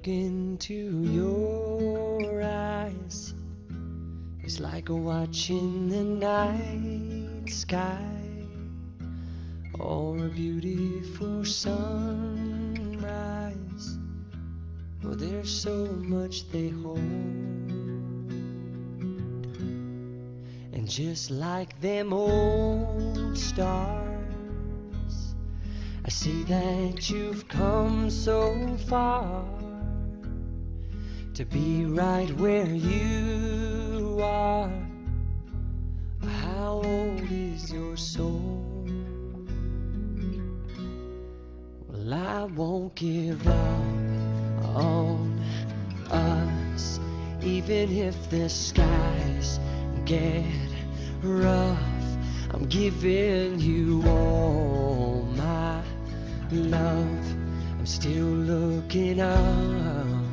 look into your eyes, it's like watching the night sky or a beautiful sunrise. Oh, there's so much they hold, and just like them old stars, I see that you've come so far to be right where you are. How old is your soul? Well, I won't give up on us, even if the skies get rough. I'm giving you all my love. I'm still looking up.